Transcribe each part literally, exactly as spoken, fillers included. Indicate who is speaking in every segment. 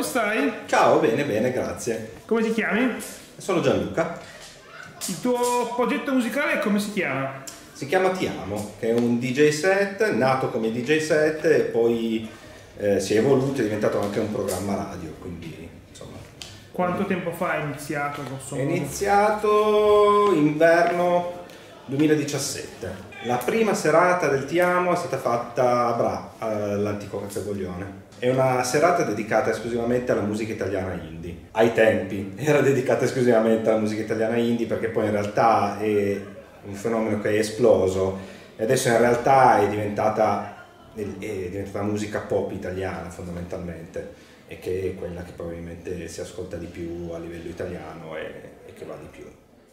Speaker 1: stai?
Speaker 2: Ciao, bene, bene, grazie.
Speaker 1: Come ti chiami?
Speaker 2: Sono Gianluca.
Speaker 1: Il tuo progetto musicale come si chiama?
Speaker 2: Si chiama Ti Amo, che è un D J set, nato come D J set e poi eh, si è evoluto, è diventato anche un programma radio, quindi insomma.
Speaker 1: Quanto tempo fa hai iniziato?
Speaker 2: È iniziato inverno duemiladiciassette. La prima serata del Ti Amo è stata fatta a Bra, all'Antico Cazzagoglione. È una serata dedicata esclusivamente alla musica italiana indie. Ai tempi era dedicata esclusivamente alla musica italiana indie, perché poi in realtà è un fenomeno che è esploso e adesso in realtà è diventata, è diventata musica pop italiana fondamentalmente, e che è quella che probabilmente si ascolta di più a livello italiano e, e che va di più.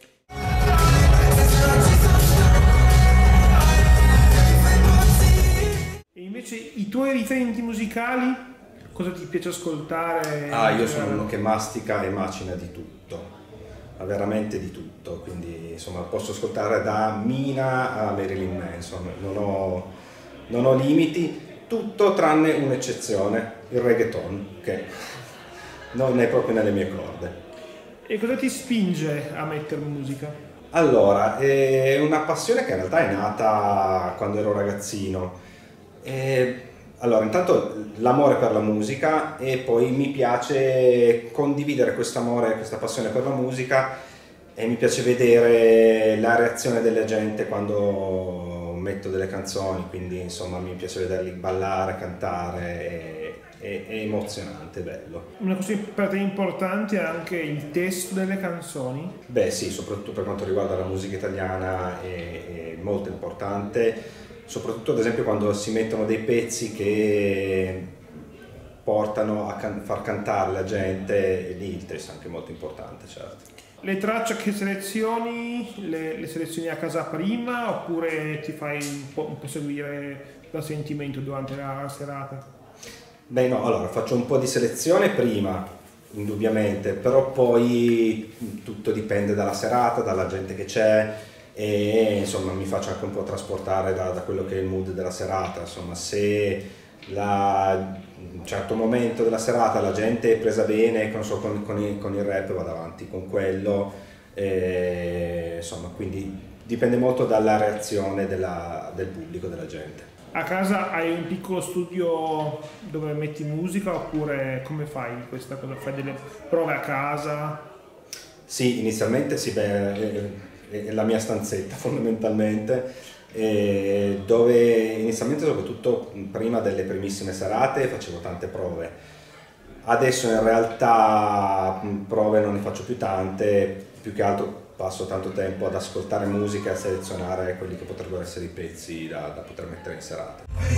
Speaker 1: E invece i tuoi riferimenti musicali, cosa ti piace ascoltare?
Speaker 2: Ah, io sono uno che mastica e macina di tutto, ma veramente di tutto, quindi insomma posso ascoltare da Mina a Marilyn Manson, non ho, non ho limiti, tutto tranne un'eccezione, il reggaeton, che non è proprio nelle mie corde.
Speaker 1: E cosa ti spinge a mettere musica?
Speaker 2: Allora, è una passione che in realtà è nata quando ero ragazzino. E, allora, intanto l'amore per la musica, e poi mi piace condividere questo amore, questa passione per la musica, e mi piace vedere la reazione della gente quando metto delle canzoni, quindi insomma mi piace vederli ballare, cantare, è, è emozionante, è bello.
Speaker 1: Una cosa per te importante è anche il testo delle canzoni?
Speaker 2: Beh sì, soprattutto per quanto riguarda la musica italiana è, è molto importante. Soprattutto ad esempio quando si mettono dei pezzi che portano a can- far cantare la gente, e lì il testo è anche molto importante, certo.
Speaker 1: Le tracce che selezioni, le, le selezioni a casa prima oppure ti fai un po', un po' seguire dal sentimento durante la serata?
Speaker 2: Beh no, allora faccio un po' di selezione prima, indubbiamente, però poi tutto dipende dalla serata, dalla gente che c'è, e insomma mi faccio anche un po' trasportare da, da quello che è il mood della serata. Insomma, se la, un certo momento della serata la gente è presa bene, non so, con, con, il, con il rap vado avanti con quello, e, insomma, quindi dipende molto dalla reazione della, del pubblico, della gente.
Speaker 1: A casa hai un piccolo studio dove metti musica oppure come fai questa cosa? Fai delle prove a casa?
Speaker 2: Sì, inizialmente sì, beh, è, è la mia stanzetta fondamentalmente, eh, dove inizialmente, soprattutto prima delle primissime serate, facevo tante prove. Adesso in realtà prove non ne faccio più tante, più che altro passo tanto tempo ad ascoltare musica e a selezionare quelli che potrebbero essere i pezzi da, da poter mettere in serata.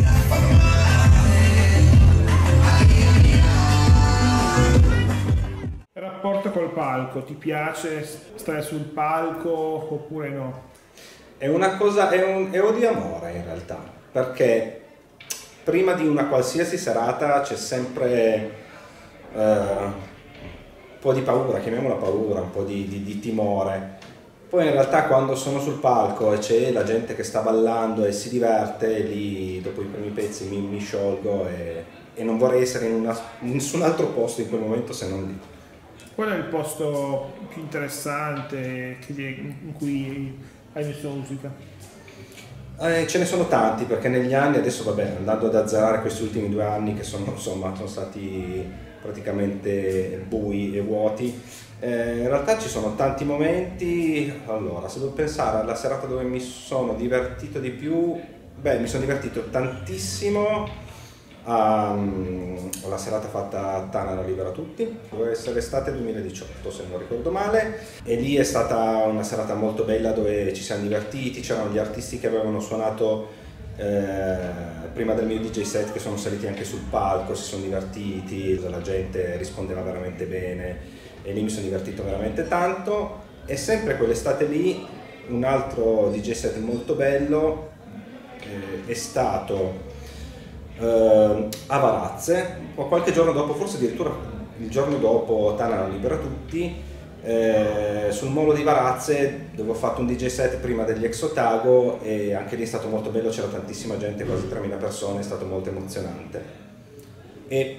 Speaker 1: Rapporto col palco, ti piace stare sul palco oppure no?
Speaker 2: È una cosa, è un è odio e amore in realtà, perché prima di una qualsiasi serata c'è sempre uh, un po' di paura, chiamiamola paura, un po' di, di, di timore. Poi in realtà quando sono sul palco e c'è la gente che sta ballando e si diverte, lì dopo i primi pezzi mi, mi sciolgo e, e non vorrei essere in, una, in nessun altro posto in quel momento se non lì.
Speaker 1: Qual è il posto più interessante in cui hai messo musica?
Speaker 2: Eh, ce ne sono tanti, perché negli anni, adesso vabbè, andando ad azzerare questi ultimi due anni che sono, insomma, sono stati praticamente bui e vuoti, eh, in realtà ci sono tanti momenti. Allora, se devo pensare alla serata dove mi sono divertito di più, beh, mi sono divertito tantissimo Um, la serata fatta a Tanaro Libera Tutti, doveva essere estate duemiladiciotto se non ricordo male, e lì è stata una serata molto bella dove ci siamo divertiti, c'erano gli artisti che avevano suonato eh, prima del mio D J set che sono saliti anche sul palco, si sono divertiti, la gente rispondeva veramente bene e lì mi sono divertito veramente tanto. E sempre quell'estate lì un altro D J set molto bello eh, è stato Uh, a Varazze, qualche giorno dopo, forse addirittura il giorno dopo Tanaro Libera Tutti, eh, sul molo di Varazze, dove ho fatto un D J set prima degli Ex Otago, e anche lì è stato molto bello, c'era tantissima gente, quasi tremila persone, è stato molto emozionante. E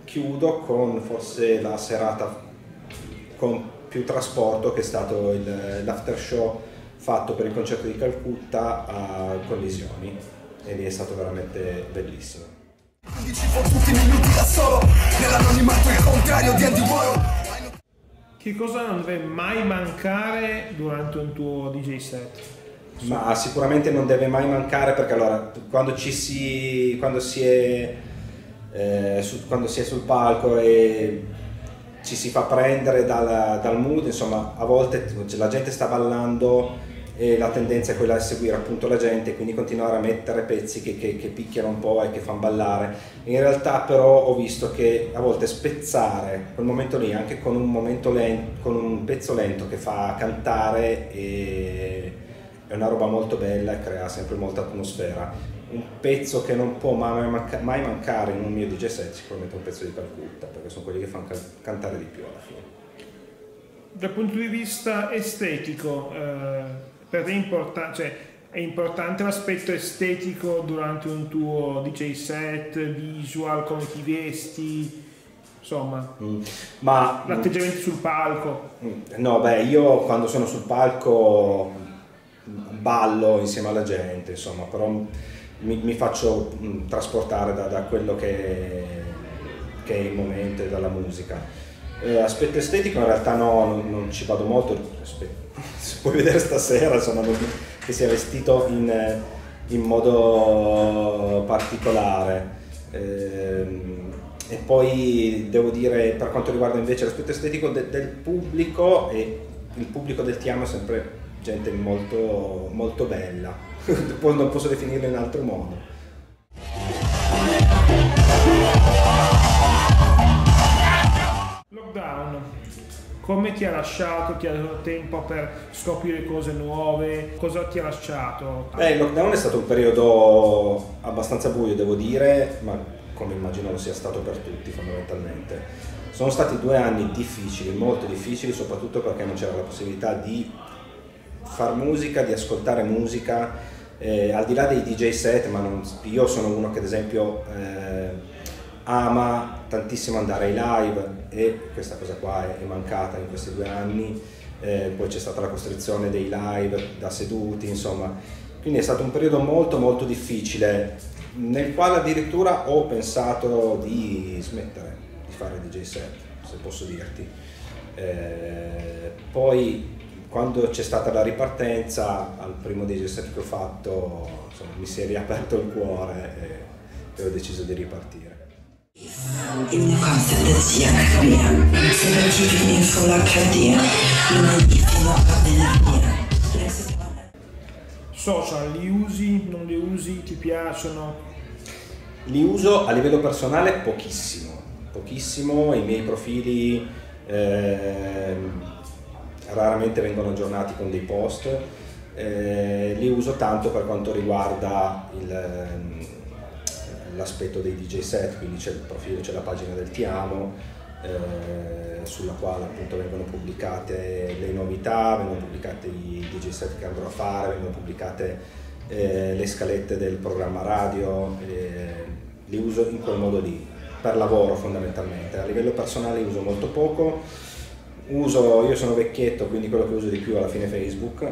Speaker 2: chiudo con forse la serata con più trasporto, che è stato il, l'after show fatto per il concerto di Calcutta a Collisioni, e lì è stato veramente bellissimo.
Speaker 1: Che cosa non deve mai mancare durante un tuo D J set?
Speaker 2: Ma sicuramente non deve mai mancare, perché allora quando ci si quando si è eh, su, quando si è sul palco e ci si fa prendere dal, dal mood, insomma, a volte la gente sta ballando e la tendenza è quella di seguire appunto la gente, quindi continuare a mettere pezzi che, che, che picchiano un po' e che fanno ballare. In realtà però ho visto che a volte spezzare quel momento lì anche con un momento lento, con un pezzo lento che fa cantare, e è una roba molto bella e crea sempre molta atmosfera. Un pezzo che non può mai, manca, mai mancare in un mio D J set, sicuramente un pezzo di Calcutta, perché sono quelli che fanno cantare di più alla fine.
Speaker 1: Dal punto di vista estetico, eh, per te è, importa- cioè, è importante l'aspetto estetico durante un tuo D J set, visual, come ti vesti, insomma, mm. Ma l'atteggiamento sul palco?
Speaker 2: No, beh, io quando sono sul palco ballo insieme alla gente, insomma, però mi, mi faccio mh, trasportare da, da quello che, che è il momento e dalla musica. Eh, aspetto estetico in realtà no, non, non ci vado molto. Aspetta, si può vedere stasera, insomma, non, che sia vestito in, in modo particolare. Eh, e poi devo dire, per quanto riguarda invece l'aspetto estetico de, del pubblico, e il pubblico del Ti Amo è sempre gente molto, molto bella, non posso definirlo in altro modo.
Speaker 1: Lockdown, come ti ha lasciato? Ti ha dato tempo per scoprire cose nuove? Cosa ti ha lasciato?
Speaker 2: Beh, il lockdown è stato un periodo abbastanza buio, devo dire, ma come immagino lo sia stato per tutti fondamentalmente. Sono stati due anni difficili, molto difficili, soprattutto perché non c'era la possibilità di far musica, di ascoltare musica, eh, al di là dei D J set, ma non, io sono uno che ad esempio eh, ama tantissimo andare ai live, e questa cosa qua è, è mancata in questi due anni, eh, poi c'è stata la costrizione dei live da seduti, insomma, quindi è stato un periodo molto molto difficile, nel quale addirittura ho pensato di smettere di fare D J set, se posso dirti. Eh, poi quando c'è stata la ripartenza, al primo D J set che ho fatto, insomma, mi si è riaperto il cuore e, e ho deciso di ripartire.
Speaker 3: Il mio concept sia via, se raggiungi in full acca di, lunedì fino a venerdì.
Speaker 1: Social, li usi, non li usi, ti piacciono?
Speaker 2: Li uso a livello personale pochissimo, pochissimo, i miei profili eh, raramente vengono aggiornati con dei post, eh, li uso tanto per quanto riguarda il, l'aspetto dei D J set, quindi c'è il profilo, c'è la pagina del Ti Amo, eh, sulla quale appunto vengono pubblicate le novità, vengono pubblicati i D J set che andrò a fare, vengono pubblicate eh, le scalette del programma radio, eh, li uso in quel modo lì, per lavoro fondamentalmente. A livello personale uso molto poco, uso, io sono vecchietto, quindi quello che uso di più alla fine è Facebook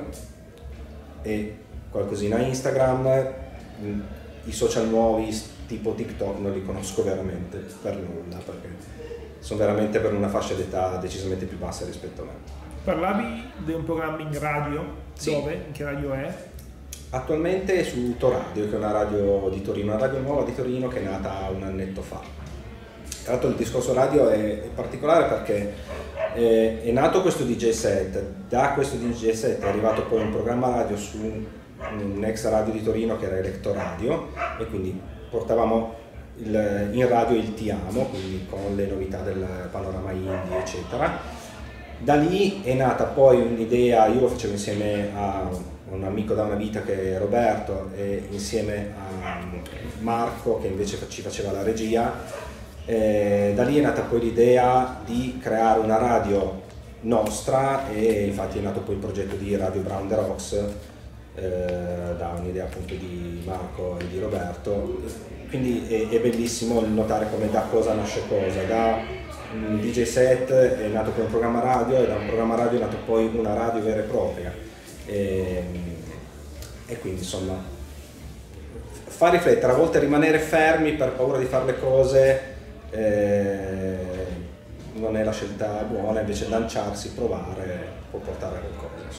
Speaker 2: e qualcosina Instagram. I social nuovi tipo TikTok non li conosco veramente per nulla, perché sono veramente per una fascia d'età decisamente più bassa rispetto a me.
Speaker 1: Parlavi di un programma in radio?
Speaker 2: Sì.
Speaker 1: Dove? In che radio è?
Speaker 2: Attualmente è su Toradio, che è una radio di Torino, una radio nuova di Torino che è nata un annetto fa. Tra l'altro il discorso radio è, è particolare perché è, è nato questo D J set, da questo D J set è arrivato poi un programma radio su un ex radio di Torino che era Elettroradio, e quindi portavamo il, in radio il Ti Amo, quindi con le novità del panorama indie eccetera. Da lì è nata poi un'idea, io lo facevo insieme a un amico da una vita che è Roberto, e insieme a Marco che invece ci faceva la regia. Eh, da lì è nata poi l'idea di creare una radio nostra, e infatti è nato poi il progetto di Radio Brown The Rocks, eh, da un'idea appunto di Marco e di Roberto, quindi è, è bellissimo notare come da cosa nasce cosa, da un D J set è nato per un programma radio e da un programma radio è nato poi una radio vera e propria, e, e quindi insomma fa riflettere, a volte rimanere fermi per paura di fare le cose eh, non è la scelta buona, invece lanciarsi, provare può portare a qualcosa.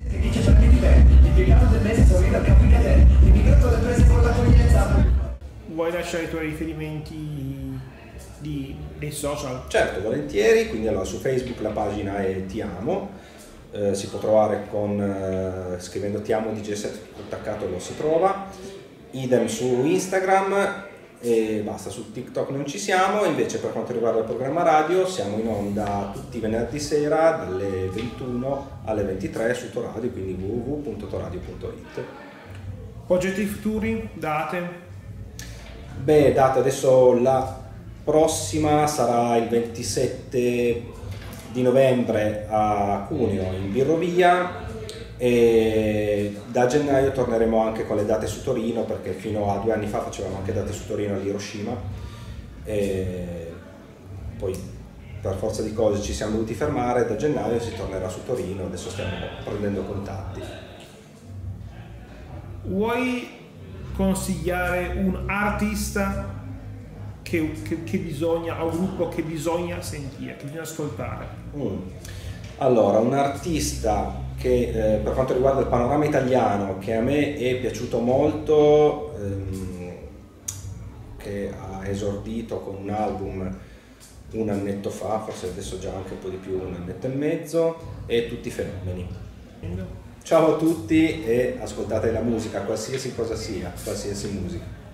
Speaker 1: Vuoi lasciare i tuoi riferimenti di, dei social?
Speaker 2: Certo, volentieri, quindi allora su Facebook la pagina è Ti Amo, eh, si può trovare con, eh, scrivendo Ti Amo D J set attaccato lo si trova, idem su Instagram e basta, su TikTok non ci siamo. Invece per quanto riguarda il programma radio siamo in onda tutti i venerdì sera dalle ventuno alle ventitré su Toradio, quindi w w w punto toradio punto i t.
Speaker 1: Progetti futuri? Date?
Speaker 2: Beh, date, adesso la prossima sarà il ventisette di novembre a Cuneo in Birrovia, e da gennaio torneremo anche con le date su Torino, perché fino a due anni fa facevamo anche date su Torino all'Hiroshima, e poi per forza di cose ci siamo dovuti fermare. Da gennaio si tornerà su Torino, adesso stiamo prendendo contatti.
Speaker 1: Vuoi consigliare un artista che, che, che bisogna, o un gruppo che bisogna sentire, che bisogna ascoltare?
Speaker 2: Mm. Allora, un artista che eh, per quanto riguarda il panorama italiano, che a me è piaciuto molto, ehm, che ha esordito con un album un annetto fa, forse adesso già anche un po' di più, un annetto e mezzo, è Tutti i Fenomeni. Ciao a tutti e ascoltate la musica, qualsiasi cosa sia, qualsiasi musica.